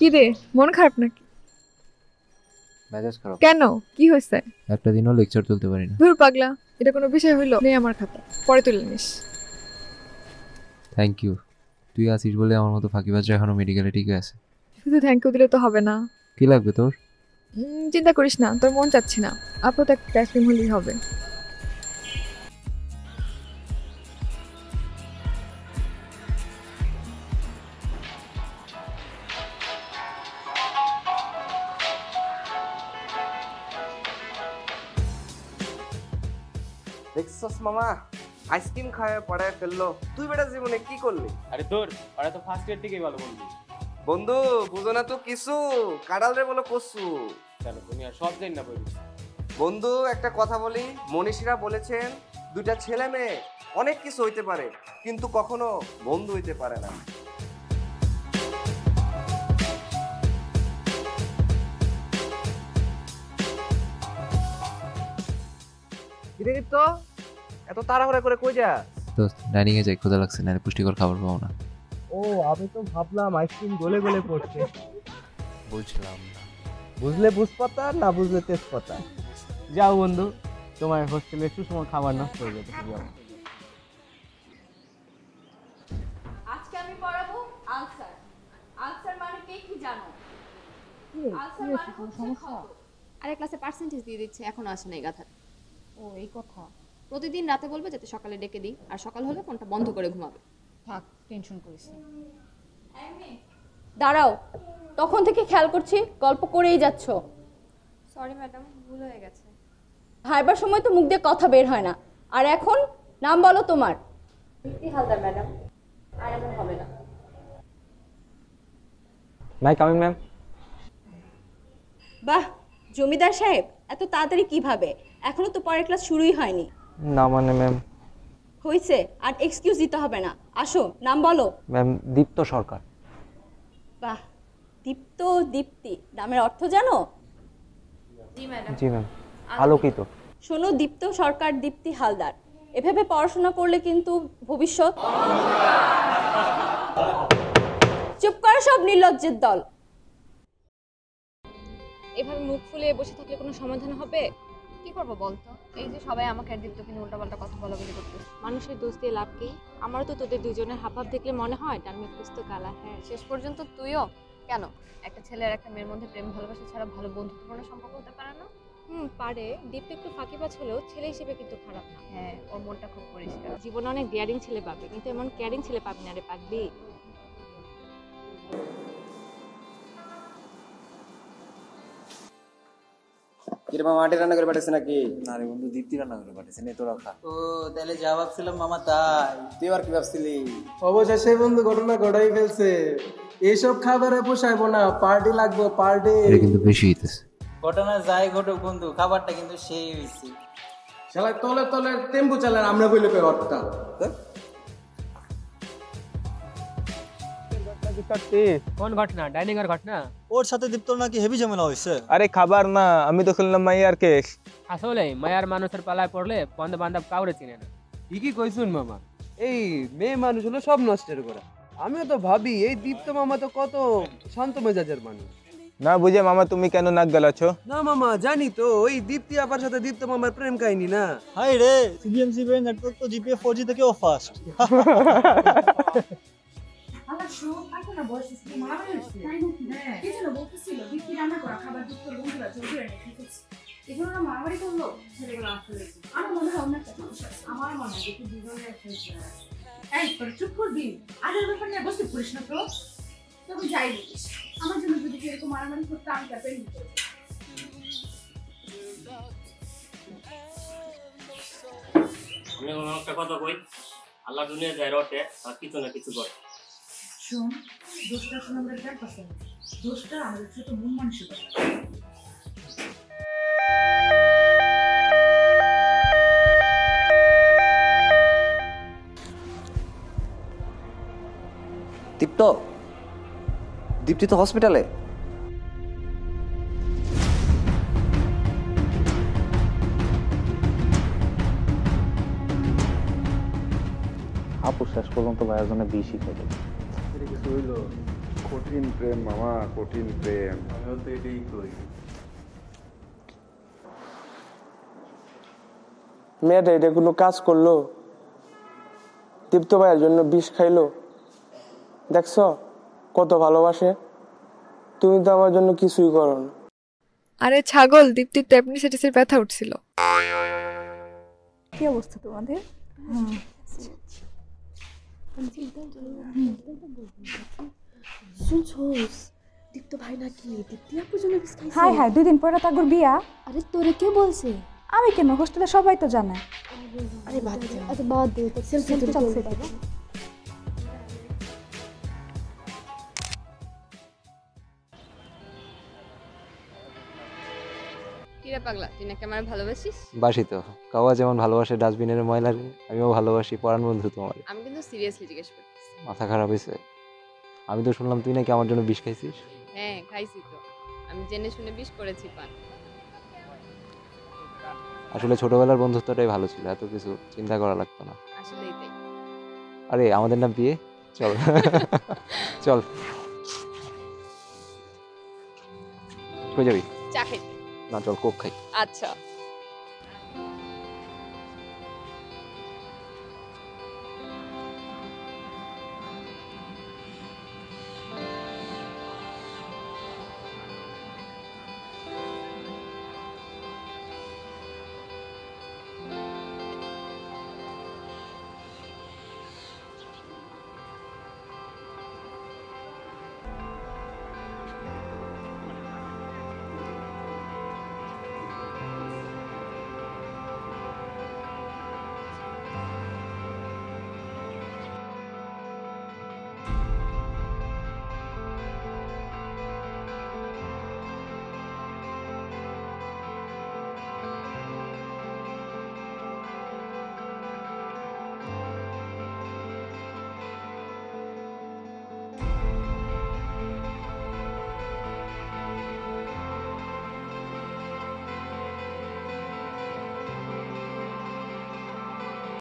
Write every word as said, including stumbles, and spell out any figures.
কি রে, মন খারাপ নাকি? মেজাজ খারাপ। কেন, কি হয়েছে? একটা দিনও লেকচার তুলতে পারি না। ধুর পাগলা, এটা কোনো বিষয় হইলো? নেই আমার খাতা, পরে তুলে নিস। Thank you. তুই আছিস বলে আমার মতো ফাঁকিবাজরা এখনো মেডিকেলে টিকে আছে। শুধু থ্যাংক ইউ দিলে তো হবে না। কি লাগবে তোর? উম, চিন্তা করিস না, তোর মন চাচ্ছি না, আপাতত একটা আইসক্রিম হলেই হবে। দেখছস মামা, আইসক্রিম খায় পড়ায় ফেললো। তুই বেটা জীবনে কি করলি? আরে তোর ওরা তো ফার্স্ট ইয়ার থেকেই ভালো বন্ধু। বন্ধু বুঝো না তো কিছু, কাডাল রে বলো কসু। চলো দুনিয়া সব জানি না বলি। বন্ধু একটা কথা বলি, মনীষীরা বলেছেন দুইটা ছেলে মেয়ে অনেক কিছু হইতে পারে, কিন্তু কখনো বন্ধু হইতে পারে না। তো এত তাড়াহুড়া করে কই যা? দোস্ত ডাইনিং এ যাই, ক্ষুধা লাগছে, না পুষ্টিকর খাবার পাবো না। ও আমি তো ভাবলাম আইসক্রিম গলে গলে পড়ছে। বুঝলাম না। বুঝলে বুঝপাতা, না বুঝলে তেজপাতা। যাও বন্ধু, তোমার হোস্টেলে সুষম খাবার নষ্ট হয়ে যেতে যাও। আজকে আমি পড়াবো আনসার। আনসার মানে কে কি জানো? আনসার মানে হচ্ছে খবর। আরে ক্লাসে পার্সেন্টেজ দিয়ে দিচ্ছে, এখনো আসে নাই গাধা। ও এই কথা। প্রতিদিন রাতে বলবে যাতে সকালে ডেকে দিই, আর সকাল হলে ফোনটা বন্ধ করে ঘুমাবে। থাক, টেনশন করিস না। দাঁড়াও, তখন থেকে খেয়াল করছি গল্প করেই যাচ্ছ। সরি ম্যাডাম, ভুল হয়ে গেছে। ভাইবার সময় তো মুখ দিয়ে কথা বের হয় না, আর এখন নাম বলো তোমার। দীপ্তি হালদার ম্যাডাম। আর এমন হবে না। My coming ma'am. বাহ, জমিদার সাহেব এত তাড়াতাড়ি কিভাবে? এখনো তো পরের ক্লাস শুরুই হয়নি। না মানে ম্যাম। হয়েছে, আর এক্সকিউজ দিতে হবে না, আসো নাম বলো। ম্যাম দীপ্ত সরকার। বাহ, দীপ্ত দীপ্তি নামের অর্থ জানো? জি ম্যাডাম। জি ম্যাম, আলোকিত। শোনো, দীপ্ত সরকার, দীপ্তি হালদার, এভাবে পড়াশোনা করলে কিন্তু ভবিষ্যৎ। চুপ করো সব নির্লজ্জের দল। এভাবে মুখ ফুলিয়ে বসে থাকলে কোনো সমাধান হবে? কি করবো বলতো? এই যে সবাই আমাকে আর দীপ্তকে নিয়ে উল্টাপাল্টা কথা বলা বলি করতেছে। মানুষের দোষ দিয়ে লাভ কি? আমারও তো তোদের দুজনের হাবভাব দেখলে মনে হয় টানমে পুস্ত কালা। হ্যাঁ, শেষ পর্যন্ত তুইও কেন? একটা ছেলে আর একটা মেয়ের মধ্যে প্রেম ভালোবাসা ছাড়া ভালো বন্ধুত্বপূর্ণ সম্পর্ক হতে পারে না? হুম, পারে। দীপ্ত একটু ফাঁকিবাজ হলেও ছেলে হিসেবে কিন্তু খারাপ না। হ্যাঁ, ওর মনটা খুব পরিষ্কার। জীবনে অনেক ডিয়ারিং ছেলে পাবে, কিন্তু এমন কেয়ারিং ছেলে পাবি না রে পাগলি। কিরে মাটি রান্না করে পাঠাইছে নাকি? না রে বন্ধু, দীপ্তি রান্না করে পাঠিয়েছে, নে তো রাখা। ও তাহলে যা ভাবছিলাম মামা তাই। তুই আর কি ভাবছিলি? অবশেষে বন্ধু ঘটনা ঘটাই ফেলছে। এইসব খাবারে পোষাইবো না, পার্টি লাগবে পার্টি। এটা কিন্তু বেশি হইতেছে। ঘটনা যাই ঘটুক বন্ধু, খাবারটা কিন্তু সেই হয়েছে। শালা তলে তলে টেম্পু চালান, আমরা বইলে কই হট্টা। কোন ঘটনা? ডাইনিং এর ঘটনা? ওর সাথে দীপ্ত নাকি হেভি ঝামেলা হয়েছে। আরে খাবার না, আমি তো শুনলাম মাইয়ার কেস। আসলে মায়ার মানুষের পালায় পড়লে বন্ধু বান্ধব কাউরে চিনে না। ঠিকই কইছুন মামা, এই মেয়ে মানুষ হলো সব নষ্টের করা। আমিও তো ভাবি এই দীপ্ত মামা তো কত শান্ত মেজাজের মানুষ। না বুঝে মামা তুমি কেন নাক গলাছো? না মামা জানি তো, ওই দীপ্তি আপার সাথে দীপ্ত মামার প্রেম কাহিনী না। হাই রে, সিবিএমসি বে নেটওয়ার্ক তো জিপিএ ফোর জি থেকেও ফাস্ট। আমার শো আইতো না বয়স কি মারা হয়েছে তাই নাকি? হ্যাঁ, কি যেন বলতেছিল দীপ্তি রান্না করা খাবার দীপ্ত বন্ধুরা জোর করে রেখে দিয়েছে। এগুলো না মারামারি করলো, ছেলেগুলো আসলে আমার মনে হয় অন্য একটা সমস্যা আছে। আমার মনে হয় দেখি দুজনে একসাথে আছে। এই তোর চুপ করবি, আগের ব্যাপার নিয়ে বসতে করিস না তো। তবে যাই বলিস, আমার জন্য যদি এরকম মারামারি করতে আমি তার প্রেম করবো। আমি একটা কথা কই, আল্লাহ দুনিয়া যায় রটে আর কিছু না কিছু করে। শোন, দোষটা শুনে আমরা দেখ পাচ্ছি, দোষটা আমাদের ছোট মন মানসিকতা। দীপ্ত, দীপ্তি তো হসপিটালে। আপু শেষ পর্যন্ত ভাইয়ের জন্য বেশি খেলো। কিছু হইলো কঠিন প্রেম মামা, কঠিন প্রেম। আমিও তো এটাই করি। মেয়েটা এটা কোনো কাজ করলো? দীপ্ত ভাইয়ের জন্য বিষ খাইলো। দেখছ কত ভালোবাসে। তুমি তো আমার জন্য কিছুই করো না। আরে ছাগল, দীপ্তির তো অ্যাপেন্ডিসাইটিসের ব্যথা উঠছিল। কি অবস্থা তোমাদের? শুনছোস দীপ্ত ভাই নাকি দীপ্তি আপুর জন্য বিষ খাইছে? হাই হাই, দুই দিন পরে তাগুর বিয়া। আরে তোরে কে বলছে? আমি কেন, হোস্টেলে সবাই তো জানে। আরে বাদ দে, আচ্ছা বাদ দে, তো সেলফি তুলে চলছে বাবা। কিরে পাগলা, তুই নাকি আমার ভালোবাসিস? বাসি তো, কাওয়া যেমন ভালোবাসে ডাস্টবিনের ময়লারে, আমিও ভালোবাসি পরাণ বন্ধু তোমার। আমি কিন্তু সিরিয়াসলি জিজ্ঞেস করতেছি। মাথা খারাপ হয়েছে? আমি তো শুনলাম তুই নাকি আমার জন্য বিষ খাইছিস। হ্যাঁ খাইছি তো, আমি জেনে শুনে বিষ করেছি পান। আসলে ছোটবেলার বন্ধুত্বটাই ভালো ছিল, এত কিছু চিন্তা করা লাগতো না। আসলেই তাই। আরে আমাদের না বিয়ে, চল চল। কই যাবি? চা খাইতে। না চল কোক খাই। আচ্ছা।